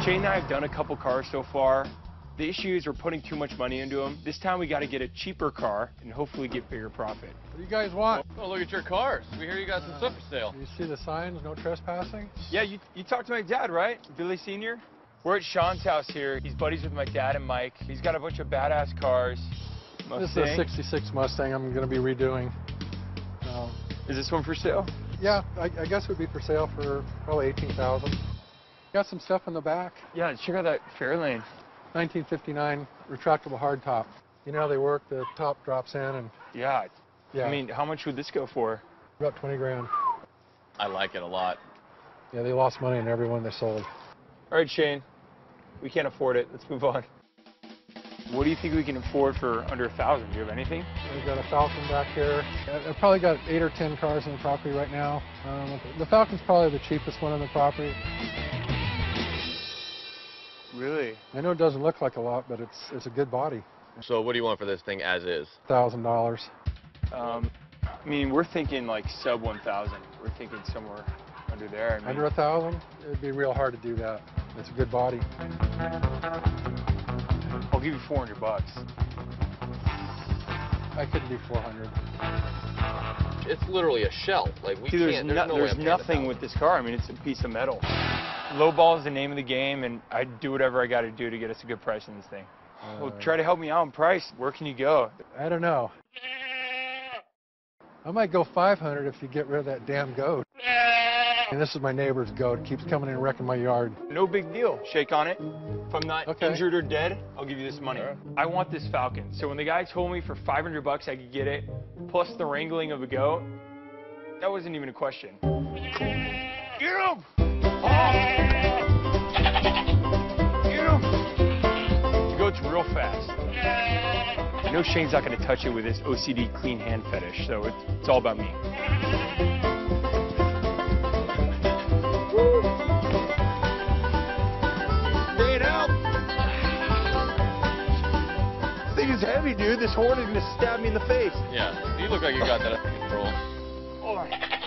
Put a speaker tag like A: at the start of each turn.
A: Shane and I have done a couple cars so far. The issue is we're putting too much money into them. This time we got to get a cheaper car and hopefully get bigger profit.
B: What do you guys want?
C: Oh, look at your cars. We hear you got some stuff for sale.
B: You see the signs, no trespassing?
A: Yeah, you talked to my dad, right? Billy Sr.? We're at Sean's house here. He's buddies with my dad and Mike. He's got a bunch of badass cars.
B: This is a 66 Mustang I'm going to be redoing.
A: Is this one for sale?
B: Yeah, I guess it would be for sale for probably $18,000. Got some stuff in the back.
A: Yeah, check out that Fairlane.
B: 1959 retractable hardtop. You know how they work? The top drops in and...
A: Yeah.
B: Yeah.
A: I mean, how much would this go for?
B: About 20 grand.
C: I like it a lot.
B: Yeah, they lost money in every one they sold.
A: All right, Shane. We can't afford it. Let's move on. What do you think we can afford for under $1,000? Do you have anything?
B: We've got a Falcon back here. I've probably got 8 or 10 cars on the property right now. The Falcon's probably the cheapest one on the property.
A: Really?
B: I know it doesn't look like a lot, but it's a good body.
C: So what do you want for this thing as is?
B: $1,000.
A: I mean, we're thinking like sub 1,000. We're thinking somewhere under there. I mean,
B: Under 1,000? It'd be real hard to do that. It's a good body.
A: I'll give you 400 bucks.
B: I couldn't do 400.
C: It's literally a shell. Like we
A: See,
C: can't.
A: there's nothing with this car. I mean, it's a piece of metal. Low ball is the name of the game, and I'd do whatever I got to do to get us a good price on this thing. Well, try to help me out on price. Where can you go?
B: I don't know. I might go 500 if you get rid of that damn goat. And this is my neighbor's goat. It keeps coming in and wrecking my yard.
A: No big deal. Shake on it. If I'm not
B: Okay.
A: injured or dead, I'll give you this money.
C: Right.
A: I want this Falcon. So when the guy told me for 500 bucks I could get it, plus the wrangling of a goat, that wasn't even a question. Get him! Get him! The goat's real fast. I know Shane's not going to touch it with his OCD clean hand fetish, so it's all about me. This thing is heavy, dude. This horn is going to stab me in the face.
C: Yeah, you look like you got that under control.
A: Oh.